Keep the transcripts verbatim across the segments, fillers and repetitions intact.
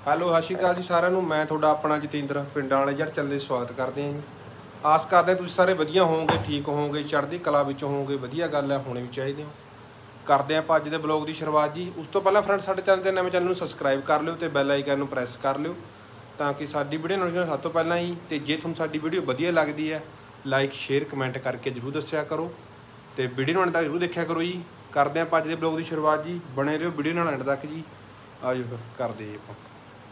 Hello ਸਤਿ ਸ਼੍ਰੀ ਅਕਾਲ ਜੀ ਸਾਰਿਆਂ ਨੂੰ। ਮੈਂ ਤੁਹਾਡਾ ਆਪਣਾ ਜਤਿੰਦਰ ਪਿੰਡਾਂ ਵਾਲੇ ਜੜ ਚੱਲੇ ਸਵਾਗਤ ਕਰਦੇ ਹਾਂ ਜੀ। ਆਸ ਕਰਦੇ ਹਾਂ ਤੁਸੀਂ ਸਾਰੇ ਵਧੀਆ ਹੋਵੋਗੇ, ਠੀਕ ਹੋਵੋਗੇ, ਚੜ੍ਹਦੀ ਕਲਾ ਵਿੱਚ ਹੋਵੋਗੇ। ਵਧੀਆ ਗੱਲ ਹੈ, ਹੋਣੇ ਵੀ ਚਾਹੀਦੇ ਹੋ। ਕਰਦੇ ਆਪਾਂ ਅੱਜ ਦੇ ਬਲੌਗ ਦੀ ਸ਼ੁਰੂਆਤ ਜੀ। ਉਸ ਤੋਂ ਪਹਿਲਾਂ ਫਰੈਂਡ ਸਾਡੇ ਚੈਨਲ ਦੇ ਨਵੇਂ ਚੈਨਲ ਨੂੰ ਸਬਸਕ੍ਰਾਈਬ ਕਰ ਲਿਓ ਅਤੇ ਬੈਲ ਆਈਕਨ ਨੂੰ ਪ੍ਰੈਸ ਕਰ ਲਿਓ ਤਾਂ ਕਿ ਸਾਡੀ ਵੀਡੀਓ ਨੋਟੀਫਿਕੇਸ਼ਨ ਸਭ ਤੋਂ ਪਹਿਲਾਂ ਹੀ। ਅਤੇ ਜੇ ਤੁਹਾਨੂੰ ਸਾਡੀ ਵੀਡੀਓ ਵਧੀਆ ਲੱਗਦੀ ਹੈ ਲਾਈਕ ਸ਼ੇਅਰ ਕਮੈਂਟ ਕਰਕੇ ਜ਼ਰੂਰ ਦੱਸਿਆ ਕਰੋ ਅਤੇ ਵੀਡੀਓ ਨੂੰ ਐਂਡ ਤੱਕ ਜ਼ਰੂਰ ਦੇਖਿਆ ਕਰੋ ਜੀ। ਕਰਦੇ ਹਾਂ ਆਪਾਂ ਅੱਜ ਦੇ ਬਲੌਗ ਦੀ ਸ਼ੁਰੂਆਤ ਜੀ। ਬਣੇ ਰਹੋ ਵੀਡੀਓ ਨਾਲ ਐਂਡ ਤੱਕ ਜੀ। ਆ ਜਾਓ ਫਿਰ ਕਰਦੇ ਜੀ ਆਪਾਂ।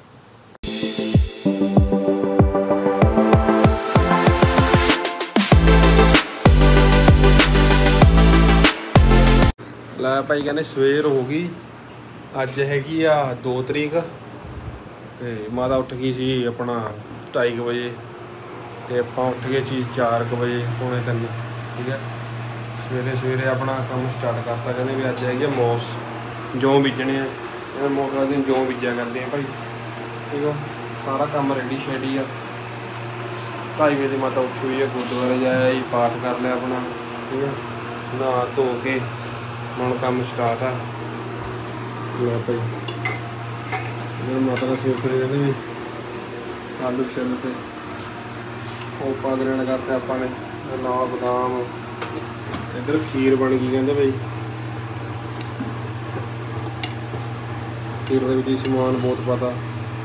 ਲੈ ਭਾਈ ਕਹਿੰਦੇ ਸਵੇਰ ਹੋ ਗਈ। ਅੱਜ ਹੈਗੀ ਆ ਦੋ ਤਰੀਕ ਅਤੇ ਮਾਤਾ ਉੱਠ ਗਈ ਸੀ ਆਪਣਾ ਢਾਈ ਕੁ ਵਜੇ ਅਤੇ ਆਪਾਂ ਉੱਠ ਗਏ ਸੀ ਚਾਰ ਕੁ ਵਜੇ ਪੌਣੇ ਤਿੰਨ। ਠੀਕ ਹੈ, ਸਵੇਰੇ ਸਵੇਰੇ ਆਪਣਾ ਕੰਮ ਸਟਾਰਟ ਕਰਤਾ। ਕਹਿੰਦੇ ਵੀ ਅੱਜ ਹੈਗੀ ਆ ਮੌਸ ਜੌਂ ਬੀਜਣੇ ਆ। ਇਹ ਮੌਸ ਵਾਲੇ ਦਿਨ ਜੌਂ ਬੀਜਿਆ ਕਰਦੇ ਆ ਭਾਈ। ਠੀਕ ਆ, ਸਾਰਾ ਕੰਮ ਰੈਡੀ ਸ਼ੈਡੀ ਆ। ਢਾਈ ਵਜੇ ਮਾਤਾ ਉੱਠੀ ਹੋਈ ਆ, ਗੁਰਦੁਆਰੇ ਜਾਇਆ ਜੀ, ਪਾਠ ਕਰ ਲਿਆ ਆਪਣਾ। ਠੀਕ ਆ, ਨਹਾ ਧੋ ਕੇ ਹੁਣ ਕੰਮ ਸਟਾਰਟ ਆ। ਲੈ ਭਾਈ ਮਾਤਾ ਦਾ ਸਵੇਰ ਸਵੇਰੇ ਕਹਿੰਦੇ ਵੀ ਆਲੂ ਛਿੱਲ ਤੇ ਉਹ ਪਾ ਗ੍ਰੈਂਡ ਕਰਤੇ ਆਪਾਂ ਨੇ ਨਾਲ ਬਦਾਮ। ਇੱਧਰ ਖੀਰ ਬਣ ਗਈ ਕਹਿੰਦੇ ਭਾਈ। ਖੀਰ ਦੇ ਵਿੱਚ ਸਮਾਨ ਬਹੁਤ ਪਤਾ।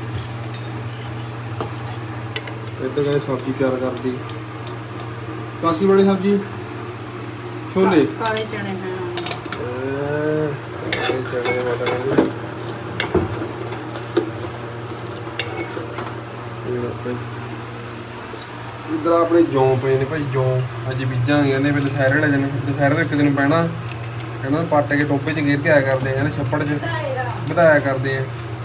ਇੱਧਰ ਕਹਿੰਦੇ ਸਬਜ਼ੀ ਤਿਆਰ ਕਰਦੀ। ਕਾਸੀ ਬੜੀ ਸਬਜ਼ੀ ਛੋਲੇ ਕਾਲੇ ਚਣੇ ਹੈ। ਚਣੇ ਮਾਤਾ ਕਹਿੰਦੀ ਇੱਧਰ ਆਪਣੇ ਜੌਂ ਪਏ ਨੇ ਭਾਈ। ਜੌਂ ਅੱਜ ਬੀਜਾਂਗੇ ਕਹਿੰਦੇ ਵੀ ਦੁਸਹਿਰੇ ਵਾਲੇ ਦਿਨ। ਦੁਸਹਿਰੇ ਦਾ ਇੱਕ ਦਿਨ ਪੈਣਾ ਕਹਿੰਦਾ ਪੱਟ ਕੇ ਟੋਪੇ 'ਚ ਗੇਰ ਕੇ ਆਇਆ ਕਰਦੇ ਆ। ਕਹਿੰਦੇ ਛੱਪੜ 'ਚ ਵਧਾਇਆ ਕਰਦੇ ਆ।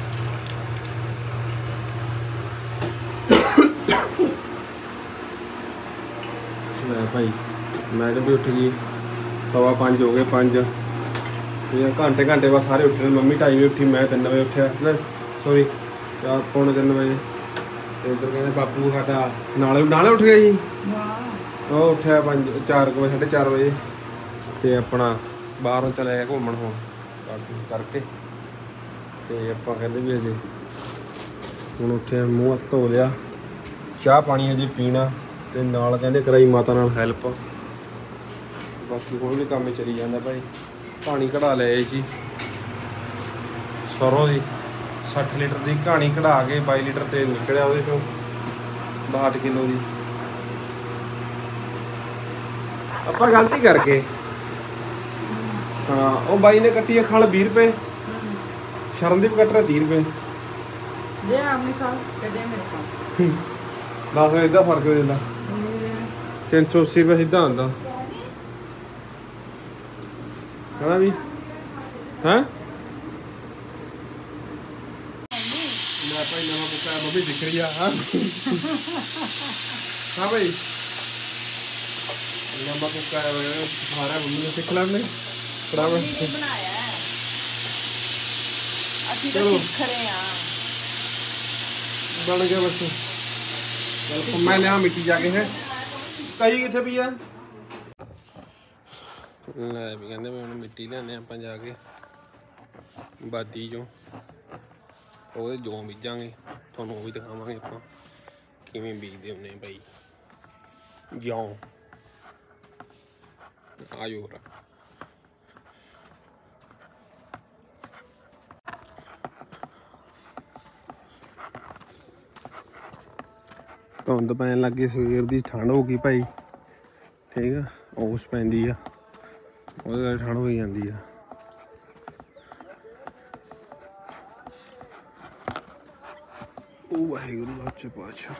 ਲੈ ਭਾਈ ਮੈਡਮ ਵੀ ਉੱਠ ਗਈ। ਸਵਾ ਪੰਜ ਹੋ ਗਏ, ਪੰਜ ਘੰਟੇ ਘੰਟੇ ਬਾਅਦ ਸਾਰੇ ਉੱਠੇ ਨੇ। ਮੰਮੀ ਢਾਈ ਵਜੇ ਉੱਠੀ, ਮੈਂ ਤਿੰਨ ਵਜੇ ਉੱਠਿਆ ਨਾ ਸੋਰੀ ਚਾਰ ਪੌਣੇ ਤਿੰਨ ਵਜੇ। ਅਤੇ ਉੱਧਰ ਕਹਿੰਦੇ ਬਾਪੂ ਸਾਡਾ ਨਾਲੇ ਨਾਲੇ ਉੱਠ ਗਿਆ ਜੀ। ਉਹ ਉੱਠਿਆ ਪੰਜ ਚਾਰ ਕੁ ਵਜੇ, ਸਾਢੇ ਚਾਰ ਵਜੇ। ਅਤੇ ਆਪਣਾ ਬਾਹਰੋਂ ਚਲੇ ਗਿਆ ਘੁੰਮਣ ਹੁਣ ਕਰਕੇ। ਅਤੇ ਆਪਾਂ ਕਹਿੰਦੇ ਵੀ ਅਜੇ ਹੁਣ ਉੱਠਿਆ, ਮੂੰਹ ਹੱਥ ਧੋ ਲਿਆ, ਚਾਹ ਪਾਣੀ ਅਜੇ ਪੀਣਾ ਅਤੇ ਨਾਲ ਕਹਿੰਦੇ ਕਰਾਈ ਮਾਤਾ ਨਾਲ ਹੈਲਪ। ਬਾਕੀ ਕੋਈ ਵੀ ਕੰਮ ਚੱਲੀ ਜਾਂਦਾ ਭਾਈ। ਕਹਾਣੀ ਕਢਾ ਲਿਆ ਸੀ ਸਰੋਂ ਦੀ, ਸੱਠ ਲੀਟਰ ਦੀ ਕਹਾਣੀ ਕਢਾ ਕੇ ਬਾਈ ਲੀਟਰ ਤੇਲ ਨਿਕਲਿਆ ਉਹਦੇ ਚੋਂ, ਬਾਹਠ ਕਿਲੋ ਦੀ। ਆਪਾਂ ਗਲਤੀ ਕਰਕੇ ਹਾਂ ਉਹ ਬਾਈ ਨੇ ਕੱਟੀ ਆ ਖਲ ਵੀਹ ਰੁਪਏ, ਸ਼ਰਨਦੀਪ ਕੱਟ ਰਿਹਾ ਤੀਹ ਰੁਪਏ। ਦੇ ਆਪਣੀ ਖਾਲ ਕਦੇ ਮੇਰੇ ਕੋਲ ਦਸ ਵਜੇ ਦਾ ਫਰਕ ਹੋ ਜਾਂਦਾ। ਤਿੰਨ ਸੌ ਅੱਸੀ ਰੁਪਏ ਸਿੱਧਾ ਆਉਂਦਾ ਹੈ ਵੀ ਹੈਂ। ਮੈਂ ਭਾਈ ਨਵਾਂ ਬੁੱਕਾ ਮੰਮੀ ਦਿਖ ਰਹੀ ਆ। ਹਾਂ ਹਾਂ ਭਾਈ ਨਵਾਂ ਬੁੱਕਾ ਸਾਰਾ ਮੰਮੀ ਨੇ ਸਿੱਖ ਲੈਣੇ ਬੜਾ ਬਣਾਇਆ। ਅਸੀਂ ਤਾਂ ਸਿੱਖ ਰਹੇ ਆ। ਬਣ ਗਿਆ ਬਸ। ਚਲ ਮੈਂ ਲਿਆ ਮਿੱਟੀ ਜਾ ਕੇ ਹੈ। ਕਹੀ ਕਿੱਥੇ ਪਈ ਆ? ਲੈ ਵੀ ਕਹਿੰਦੇ ਵੀ ਹੁਣ ਮਿੱਟੀ ਲਿਆਉਂਦੇ ਆਪਾਂ ਜਾ ਕੇ ਬਾਦੀ ਚੋਂ। ਉਹਦੇ ਜੌਂ ਬੀਜਾਂਗੇ, ਤੁਹਾਨੂੰ ਉਹ ਵੀ ਦਿਖਾਵਾਂਗੇ ਆਪਾਂ ਕਿਵੇਂ ਬੀਜਦੇ ਹੁੰਦੇ ਭਾਈ ਜੌਂ। ਆ ਜਾਓ ਫਿਰ। ਧੁੰਦ ਪੈਣ ਲੱਗ ਗਈ, ਸਵੇਰ ਦੀ ਠੰਡ ਹੋ ਗਈ ਭਾਈ। ਠੀਕ ਆ, ਔਸ ਪੈਂਦੀ ਆ ਉਹਦੇ ਨਾਲ ਠੰਡ ਹੋਈ ਜਾਂਦੀ ਆ। ਉਹ ਵਾਹਿਗੁਰੂ ਸੱਚੇ ਪਾਤਸ਼ਾਹ।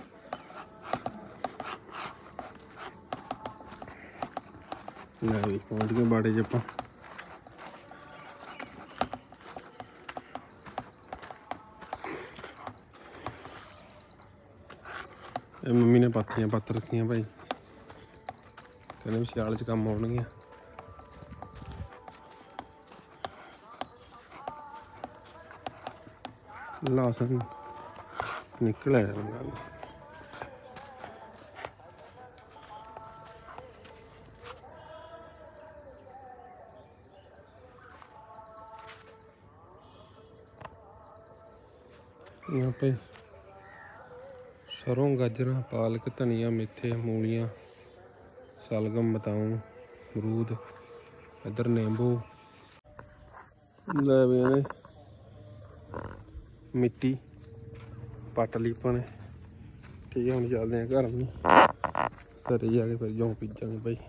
ਲੈ ਵੀ ਪਹੁੰਚ ਗਏ ਬਾੜੇ 'ਚ ਆਪਾਂ। ਇਹ ਮੰਮੀ ਨੇ ਪਾਥੀਆਂ ਪੱਤ ਰੱਖੀਆਂ ਭਾਈ, ਕਹਿੰਦੇ ਵੀ ਸਿਆਲ 'ਚ ਕੰਮ ਆਉਣਗੀਆਂ। ਲਸਣ ਨਿਕਲ ਆਇਆ ਨਾਲ। यहाँ पे सरों गाजर पालक धनिया मेथे मूलियाँ सलगम बदाम अमरूद इधर नींबू लै भी ने मिट्टी पट ली पाने। ठीक है हम चलते हैं घर में घर जाके फिर जौ बीजांगे भाई।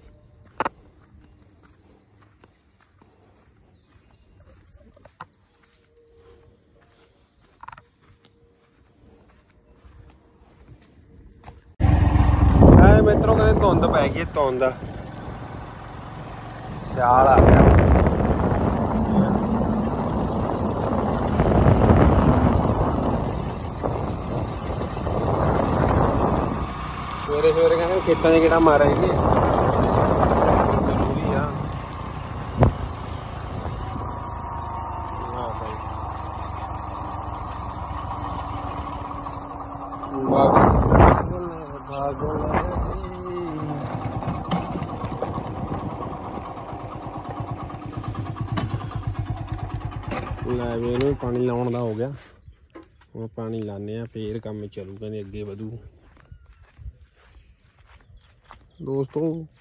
मित्रों कहते धुंध पै गई धुंध सियाल आ गया। सवेरे सवेरे कहते खेतों में गेड़ा मारा जी जरूरी आ। लै भी इन्हू पानी लाने का हो गया हम पानी लाने फिर काम चलू कहते अगे वधू। दोस्तों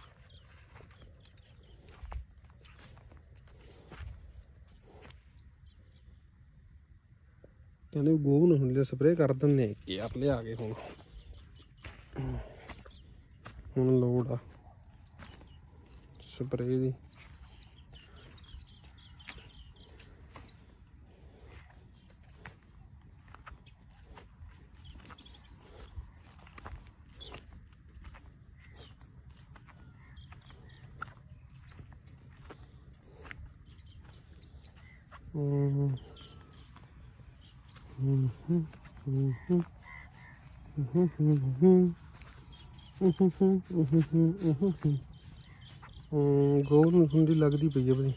कहते गोभ न स्प्रे कर दें यार लिया के हूँ हूँ लोड़ आ स्प्रे की। गोल में ठंडी लगती पई है भाई।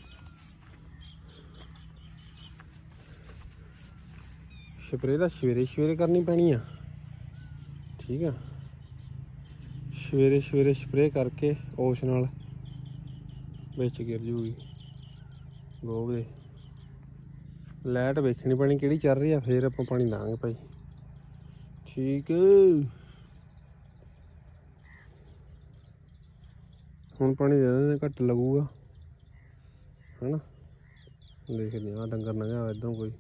स्प्रे तो सवेरे सवेरे करनी पैनी आ। ठीक है सवेरे सवेरे स्प्रे करके उस नाल बिच गिर जूगी गोभ दे। लाइट वेखनी पैनी कि चल रही है फिर आप पानी लांगे भाई। ठीक है हुण पानी दे दें घट लगूगा है ना। देखते हाँ डंगर लंघा इधरों कोई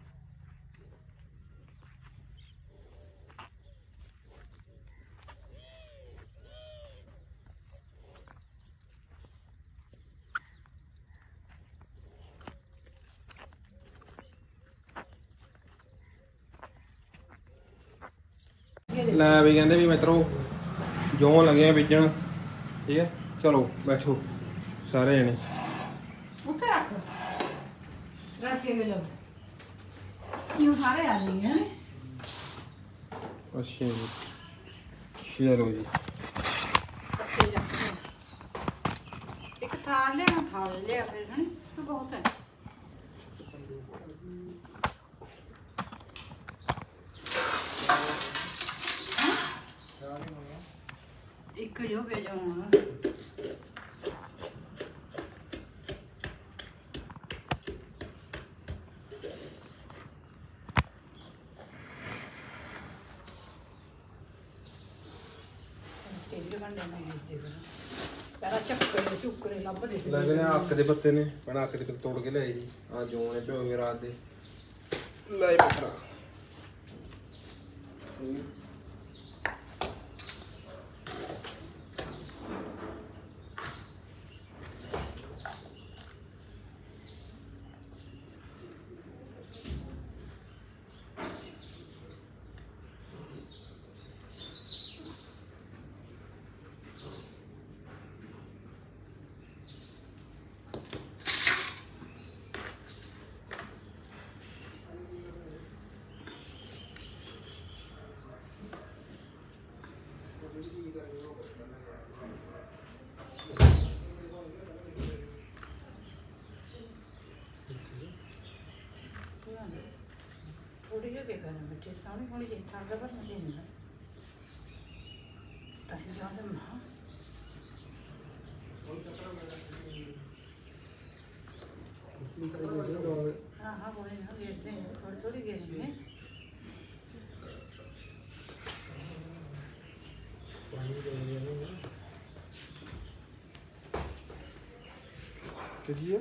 लै भी कहते भी मित्रों जौ लगे बीजन। ठीक है चलो बैठो सारे जने अच्छा जी चलो जी एक थाल लिया थाल लिया फिर है तो बहुत है। एक जो भेजा लगने अक के पत्ते ने बना अक के तोड़ के लिया जी। आ जौ ने भ्यो के रात दे लाई पत्थरा थोड़ी जो बेकार है बच्चे सामने थोड़ी जी थाल पर मुझे नहीं है ताकि ज्यादा ना हाँ हाँ बोले ना गिरते हैं थोड़ी थोड़ी गिरेंगे। ਜੀ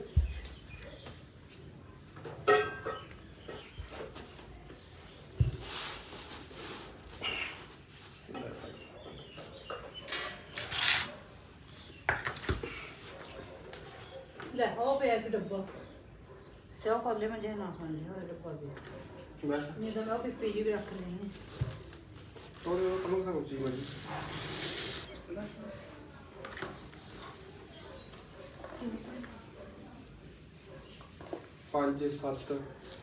ਲੈ ਹੋ ਪਿਆ ਇੱਕ ਡੱਬਾ ਤੇ ਉਹ ਕੋਲੇ ਮੈਂ ਜੇ ਨਾ ਖਾਣੇ ਹੋਏ ਡੱਬਾ ਵੀ ਮੈਂ ਨਹੀਂ ਤਾਂ ਮੈਂ ਉਹ ਪਿੱਪੀ ਜੀ ਵੀ ਰੱਖ ਲੈਣੀ ਥੋੜੇ ਕਨੂੰ ਖਾ ਕੁਚੀ ਮਜੀ ਪੰਜ ਸੱਤ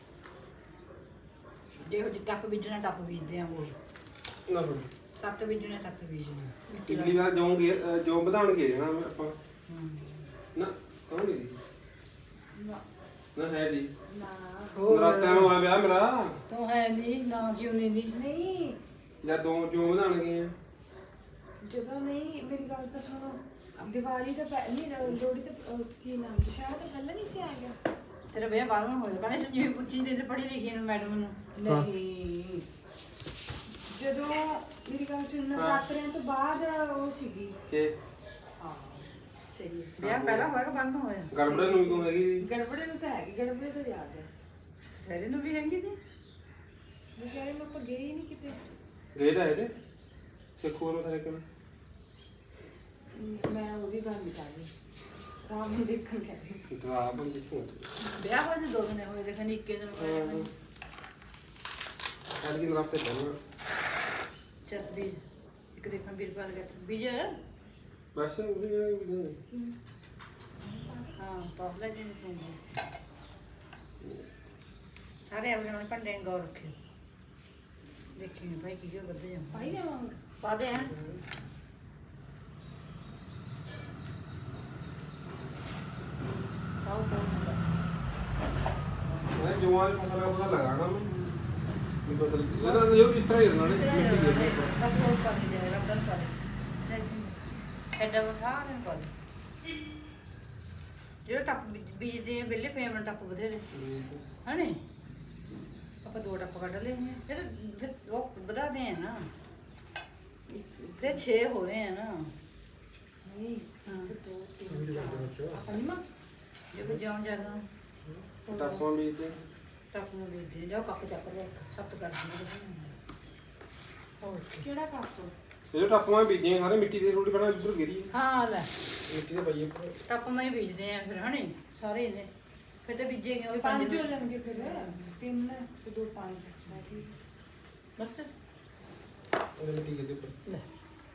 ਦੇਖੋ ਜੀ ਟੱਪ ਬੀਜਣਾ ਟੱਪ ਬੀਜਦੇ ਆ ਉਹ ਨਾ ਹੋ ਸੱਤ ਬੀਜਣੇ ਸੱਤ ਬੀਜਣੇ ਮਿੱਟੀ ਪਿਛਲੀ ਵਾਰ ਜਾਉਂਗੇ ਜੋ ਵਧਾਣਗੇ ਨਾ ਆਪਾਂ ਹੂੰ ਨਾ ਕੌਣ ਨਹੀਂ ਨਾ ਨਾ ਹੈ ਜੀ ਨਾ ਨਰਾਤਿਆਂ ਨੂੰ ਹੋਇਆ ਵਿਆਹ ਮੇਰਾ ਤੂੰ ਹੈ ਨਹੀਂ ਨਾ ਕਿਉਂ ਨਹੀਂ ਦੀ ਨਹੀਂ ਜਾਂ ਦੋ ਜੋ ਵਧਾਣਗੇ ਆ ਜਦੋਂ ਨਹੀਂ ਮੇਰੀ ਗੱਲ ਤਾਂ ਸੁਣੋ ਦੀਵਾਲੀ ਤੋਂ ਪਹਿਲਾਂ ਲੋਹੜੀ ਤੋਂ ਕੀ ਨਾਮ ਦੁਸ਼ਹਿਰਾ ਤੋਂ ਪਹਿਲਾਂ ਨਹੀਂ ਸੀ ਆ ਗਿਆ ਤੇਰਾ ਵਿਆਹ ਬਾਅਦ ਵਿੱਚ ਹੋਇਆ ਕਹਿੰਦੇ ਜਿਵੇਂ ਪੁੱਛੀ ਤੇ ਪੜ੍ਹੀ ਲਿਖੀ ਨੂੰ ਮੈਡਮ ਨੂੰ ਨਹੀਂ ਜਦੋਂ ਮੇਰੀ ਗੱਲ ਸੁਣ ਨਵਰਾਤਰਿਆਂ ਤੋਂ ਬਾਅਦ ਉਹ ਸੀਗੀ ਕਿ ਹਾਂ ਸਹੀ ਹੈ ਵਿਆਹ ਪਹਿਲਾਂ ਹੋਇਆ ਕਿ ਬਾਅਦ ਵਿੱਚ ਹੋਇਆ ਗੜਬੜੇ ਨੂੰ ਕਿਉਂ ਹੈਗੀ ਗੜਬੜੇ ਨੂੰ ਤਾਂ ਹੈਗੀ ਗੜਬੜੇ ਤੋਂ ਯਾਦ ਹੈ ਸਾਰੇ ਨੂੰ ਵੀ ਹੈਗੀ ਤੇ ਦੁਸ਼ਹਿਰੇ ਨੂੰ ਆਪਾਂ ਗਏ ਹੀ ਨਹੀਂ ਕਿਤੇ ਗਏ ਤਾਂ ਇਹਦੇ ਸਿੱਖੋ ਨੂੰ ਥਰੇ ਕਿਵੇਂ ਮੈਂ ਉਹਦੀ ਗੱਲ ਨਹੀਂ ਕਰਦੀ ਰਾਮ ਨੂੰ ਦੇਖਣ ਗਏ ਡਰਾ ਬੰਦੀ ਕਿਉਂ ਵਿਆਹ ਹੋਏ ਨੇ ਦੋ ਦਿਨ ਹੋਏ ਦੇਖਣ ਇੱਕੇ ਦਿਨ ਹੋਇਆ ਨੇ। ਅੱਜ ਕਿ ਨਰਾਤੇ ਜਾਣਾ ਚੱਲ ਬੀਜ ਇੱਕ ਦੇਖਣ ਵੀਰਪਾਲ ਗਿਆ ਬੀਜ ਬਸ ਉਹ ਵੀ ਹਾਂ ਪਾਪਲਾ ਜੀ ਨੂੰ ਸਾਰੇ ਆਪਣੇ ਆਪਣੇ ਭਾਂਡੇ ਗੌਰ ਰੱਖਿਓ ਦੇਖੀ ਭਾਈ ਕੀ ਕੀ ਵੱਧ ਜਾ ਪਾਈ ਜਾਵਾਂਗੇ ਪਾ ਦੇ ਆ ਪਾਓ ਪਾਓ ਮੈਂ ਜਵਾਨ ਫਸਲ ਦਾ ਪਤਾ ਲਗਾਣਾ ਮੈਂ ਇਹ ਬਦਲ ਇਹਨਾਂ ਨੇ ਇਹ ਇਤਰਾ ਹੀ ਰਹਿਣਾ ਨੇ ਦਸ ਗੋਲ ਪਾ ਦੇ ਦੇ ਲੱਗਣ ਪਾ ਦੇ ਐਡਾ ਬਥਾ ਨੇ ਪਾ ਦੇ ਜੋ ਟੱਪ ਬੀਜਦੇ ਆ ਵੇਲੇ ਪੇਮੈਂਟ ਟੱਪ ਬਥੇਰੇ ਹਣੇ ਆਪਾਂ ਦੋ ਟੱਪ ਕੱਢ ਲਏ ਨੇ ਫਿਰ ਫਿਰ ਉਹ ਵਧਾ ਦੇ ਆ ਨਾ ਫਿਰ ਛੇ ਹੋ ਰਹੇ ਆ ਨਾ ਨਹੀਂ ਹਾਂ ਦੋ ਤਿੰਨ ਚਾਰ ਆਪਾਂ ਨਹੀਂ ਮਾਂ ਜੇ ਜਾਉਂ ਜਾਗਾ ਟਾਪਾਂ ਵੀ ਤੇ ਟੱਪ ਨੂੰ ਦੇ ਦੇ ਜਾਓ ਕੱਪ ਚੱਕ ਲੈ ਸੱਤ ਕਰ ਦਿੰਦੇ ਹੋਰ ਕੀ ਕਿਹੜਾ ਕੱਪ ਇਹ ਟਾਪਾਂ ਬੀਜੀਆਂ ਸਾਰੇ ਮਿੱਟੀ ਦੀ ਰੋਟੀ ਬਣਾ ਇੱਧਰ ਗਿਰੀ ਹਾਂ ਲੈ ਮਿੱਟੀ ਦੇ ਪਈਏ ਉੱਪਰ ਟੱਪ ਮੈਂ ਹੀ ਬੀਜਦੇ ਆ ਫਿਰ ਹਣੇ ਸਾਰੇ ਨੇ ਫਿਰ ਤੇ ਬੀਜੇਗੇ ਉਹ ਵੀ ਪੰਜ ਪੰਜ ਹੋ ਜਾਣਗੇ ਫਿਰ ਤਿੰਨ ਤੇ ਦੋ ਪੰਜ ਬਾਕੀ ਬਸ ਉਹ ਮਿੱਟੀ ਦੇ ਉੱਪਰ ਲੈ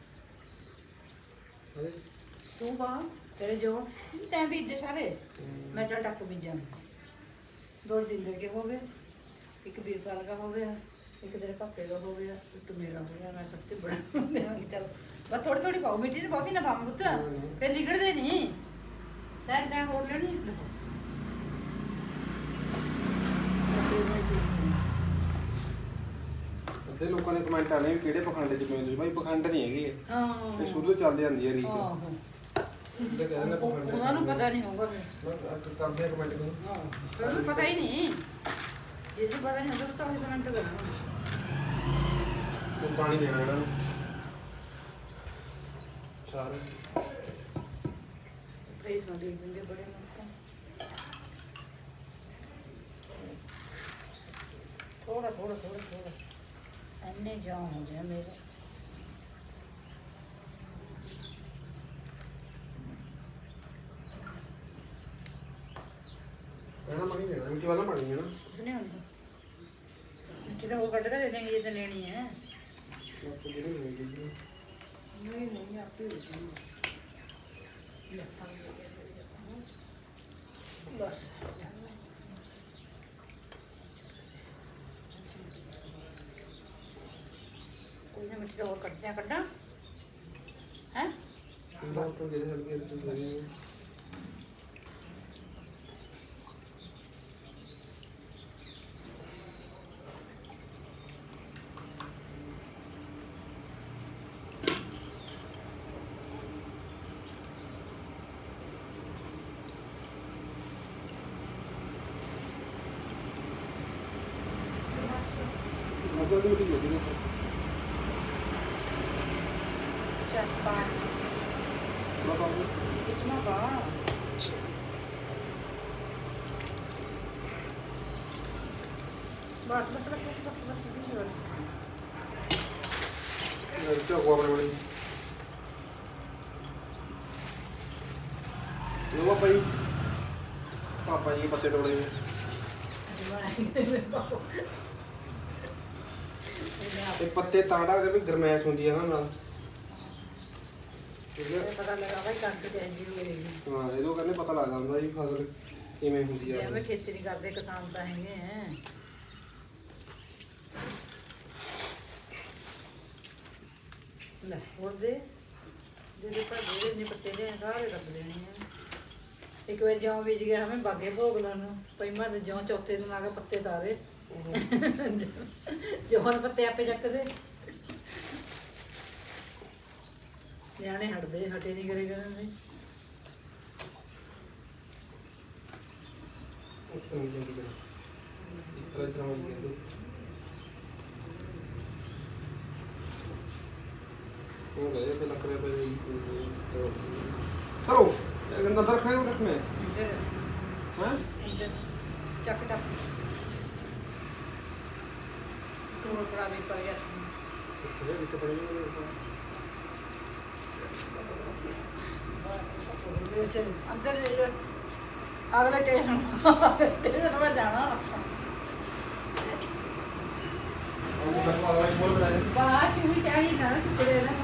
ਅਰੇ ਤੂੰ ਬਾ ਤੇਰੇ ਜੋ ਤੈਂ ਬੀਜਦੇ ਸਾਰੇ ਮੈਂ ਚੱਲ ਟੱਪ ਬੀਜਾਂ ਦੋ ਦਿਨ ਦੇ ਕੇ ਹੋ ਗਏ ਇੱਕ ਵੀਰਪਾਲ ਦਾ ਹੋ ਗਿਆ ਇੱਕ ਤੇਰੇ ਪਾਪੇ ਦਾ ਹੋ ਗਿਆ ਇੱਕ ਮੇਰਾ ਹੋ ਗਿਆ ਮੈਂ ਸਭ ਤੇ ਬੜਾ ਦੇਵਾਂਗੀ ਚੱਲ ਬਸ ਥੋੜੀ ਥੋੜੀ ਪਾਓ ਮਿੱਟੀ ਤੇ ਬਹੁਤੀ ਨਾ ਪਾਵਾਂ ਪੁੱਤ ਫਿਰ ਲਿਗੜਦੇ ਨਹੀਂ ਤੈਂ ਤੈਂ ਹੋਰ ਲੈਣੀ ਅੱਧੇ ਲੋਕਾਂ ਨੇ ਕਮੈਂਟ ਆਣੇ ਵੀ ਕਿਹੜੇ ਪਖੰਡ ਚ ਪਏ ਤੁਸੀਂ ਭਾਈ ਪਖੰਡ ਨਹੀਂ ਹੈਗੇ ਹਾਂ ਇਹ ਸ਼ੁਰੂ ਤੋਂ ਚੱਲਦੇ ਆਂਦੀ ਹੈ ਰੀਤ ਆਹੋ ਤੇ ਕਹਿੰਦੇ ਉਹ- ਪਖੰਡ ਉਹਨਾਂ ਨੂੰ ਪਤਾ ਨਹੀਂ ਹੋਊਗਾ ਫਿਰ ਮੈਂ ਕਰਦੇ ਕਮੈਂਟ ਨੂੰ ਹਾਂ ਫਿਰ ਉਹਨੂੰ ਪਤਾ ਹੀ ਨਹੀਂ ਜਿਹਨੂੰ ਪਤਾ ਨਹੀਂ ਹੁੰਦਾ ਤਾਂ ਉਹ ਕਮੈਂਟ ਕਰਨਾ ਹੁਣ ਪਾਣੀ ਦੇਣਾ ਇਹਨਾਂ ਨੂੰ ਸਾਰੇ ਪਲੀਜ਼ ਨਾ ਦੇ ਦਿੰਦੇ ਬੜੇ ਮੱਕਾ ਥੋੜਾ ਥੋੜਾ ਥੋੜਾ ਥੋੜਾ ਐਨੇ ਜਾਮ ਹੋ ਗਿਆ ਮੇਰੇ ਇਹਨਾਂ ਪਾਣੀ ਦੇਣਾ ਮਿੱਟੀ ਵਾਲਾ ਪਾਣੀ ਹੈ ਨਾ ਕੁਛ ਨਹੀਂ ਹੁੰਦਾ ਜਿਹੜਾ ਉਹ ਕੱਢ ਕੇ ਦੇ ਦੇਂਗੇ ਜੇ ਤਾਂ ਲੈਣੀ ਹੈ ਆਪਾਂ ਜਿਹੜੀ ਹੋਏਗੀ ਜੀ ਨਹੀਂ ਨਹੀਂ ਆਪੇ ਹੋ ਜਾਣਗੇ ਬਸ ਕੋਈ ਨਾ ਮਿੱਟੀ ਦਾ ਹੋਰ ਕੱਢਦੇ ਆ ਕੱਢਾਂ ਹੈ ਡਾਕਟਰ ਦੇ ਹਲਕੇ ਤੋਂ ਕਰੀ ਮਤਲਬ ਮਿੱਟੀ ਦੇ ਦੇ चार पाँच कितना बा बस बस बस बस बस बस क्या हुआ बड़ी बड़ी लो भाई पापा जी पत्ते तोड़े ਤੇ ਪੱਤੇ ਤਾਂ ਢੱਕਦੇ ਵੀ ਗਰਮੈਸ਼ ਹੁੰਦੀ ਹੈ ਨਾ ਨਾਲ पता लगा भाई कणक चेंज हो गई ਹਾਂ ਇਹਦੋਂ ਕਹਿੰਦੇ ਪਤਾ ਲੱਗਦਾ ਹੁੰਦਾ ਜੀ ਫਸਲ ਕਿਵੇਂ ਹੁੰਦੀ ਆ ਜਿਵੇਂ ਖੇਤੀ ਨਹੀਂ ਕਰਦੇ ਕਿਸਾਨ ਤਾਂ ਹੈਗੇ ਹੈ ਲੈ ਉਹਦੇ ਜਿਹੜੇ ਪਰ ਜਿਹੜੇ ਨੇ ਪੱਤੇ ਨੇ ਸਾਰੇ ਕੱਟ ਲੈਣੇ ਆ ਇੱਕ ਵਾਰ ਜਿਉਂ ਬੀਜ ਗਿਆ ਹਮੇ ਬਾਗੇ ਭੋਗ ਲਾਨੂੰ ਪਹਿਲਾਂ ਤੇ ਜਿਉਂ ਚੌਥੇ ਦਿਨ ਆ ਕੇ ਪੱਤੇ ਤਾਰੇ ਜਿਉਂ ਪੱਤੇ ਆਪੇ ਚੱਕਦੇ ਨਿਆਣੇ ਹਟਦੇ ਹਟੇ ਨਹੀਂ ਕਰੇ ਕਰਦੇ ਉੱਤਰ ਨਹੀਂ ਜਾਂਦੀ ਇੱਧਰ ਇੱਧਰ ਆਉਂਦੀ ਹੈ ਉਹ ਗਏ ਤੇ ਲੱਕੜੇ ਪਏ ਕਰੋ ਇਹ ਗੰਦਾ ਦਰ ਖਾਏ ਰੱਖਣੇ ਇੱਧਰ ਹਾਂ ਇੱਧਰ ਚੱਕ ਟੱਪ ਤੂੰ ਬੜਾ ਵੀ ਪੜ ਗਿਆ ਇਹ ਵਿੱਚ ਪੜੇ ਨੇ चल अंदर अगला स्टेशन स्टेशन में जाना ਉਹ ਬਸਵਾ ਵਾਲੀ ਬੋਲ ਬਣਾਏ बाहर क्यों चाहिए था टुकड़े ना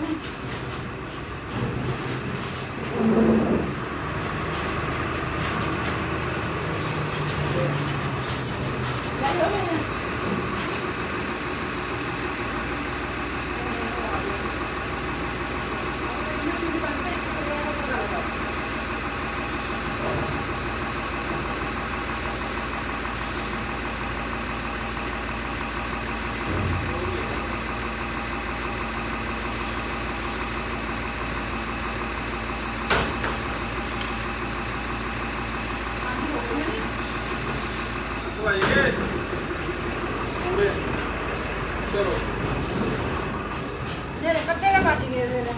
ਭਾਈ ਇਹ ਚਲੋ मेरे पत्ते का बच गए मेरे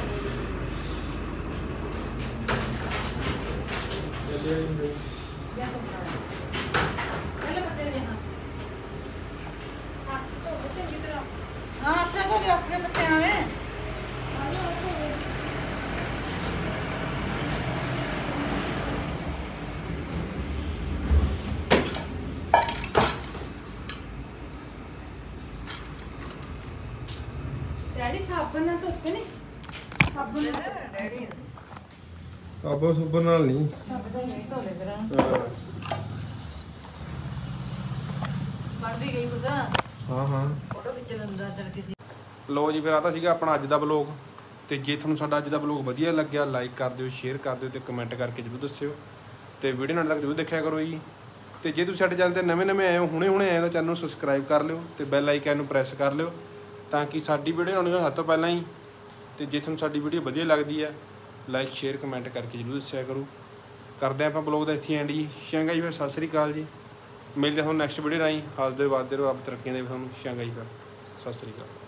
क्या तुम पहले पत्ते दे हाँ हाँ अच्छा तो दे अपने पत्ते हमें ਡੈਡੀ ਸਾਬਣ ਨਾਲ ਧੋਤੇ ਨੇ ਸਾਬਣ ਨਾਲ डैडी ਸਾਬੋ ਸੁਬਰ ਨਾਲ ਨਹੀਂ सब तो नहीं तो ले रहा बन भी गई कुछ ਹਾਂ ਹਾਂ फोटो खींच लेंदा चल किसी ਲੋ ਜੀ ਫਿਰ ਆ ਤਾਂ ਸੀਗਾ ਆਪਣਾ ਅੱਜ ਦਾ ਵਲੌਗ ਤੇ ਜੇ ਤੁਹਾਨੂੰ ਸਾਡਾ ਅੱਜ ਦਾ ਵਲੌਗ ਵਧੀਆ ਲੱਗਿਆ ਲਾਈਕ ਕਰ ਦਿਓ ਸ਼ੇਅਰ ਕਰ ਦਿਓ ਤੇ ਕਮੈਂਟ ਕਰਕੇ ਜਰੂਰ ਦੱਸਿਓ ਤੇ ਵੀਡੀਓ ਨਾਲ ਤੱਕ ਜਰੂਰ ਦੇਖਿਆ ਕਰੋ ਜੀ ਤੇ ਜੇ ਤੁਸੀਂ ਸਾਡੇ ਚੈਨਲ ਤੇ ਨਵੇਂ ਨਵੇਂ ਆਏ ਹੋ ਹੁਣੇ ਹੁਣੇ ਆਏ ਤਾਂ ਚੈਨਲ ਨੂੰ ਸਬਸਕ੍ਰਾਈਬ ਕਰ ਲਿਓ ਤੇ ਬੈਲ ਆਈਕਨ ਨੂੰ ਪ੍ਰੈਸ ਕਰ ਲਿਓ ਤਾਂ ਕਿ ਸਾਡੀ ਵੀਡੀਓ ਆਉਣੀ ਸਭ ਤੋਂ ਪਹਿਲਾਂ ਹੀ ਤੇ ਜੇ ਤੁਹਾਨੂੰ ਸਾਡੀ ਵੀਡੀਓ ਵਧੀਆ ਲੱਗਦੀ ਹੈ ਲਾਈਕ ਸ਼ੇਅਰ ਕਮੈਂਟ ਕਰਕੇ ਜਰੂਰ ਦੱਸਿਆ ਕਰੋ ਕਰਦੇ ਆਪਾਂ ਵਲੌਗ ਦਾ ਇੱਥੇ ਐਂਡ ਜੀ ਚੰਗਾ ਜੀ ਫਿਰ ਸਤਿ ਸ੍ਰੀ ਅਕਾਲ ਜੀ ਮਿਲਦੇ ਹਾਂ ਨੈਕਸਟ ਵੀਡੀਓ ਰਾਹੀਂ ਹੱਸਦੇ ਵੱਧਦੇ ਰਹੋ ਰੱਬ ਤਰੱਕੀਆਂ ਦੇ ਤੁਹਾਨੂੰ ਚੰਗਾ ਜੀ ਫਿਰ ਸਤਿ ਸ੍ਰੀ ਅਕਾਲ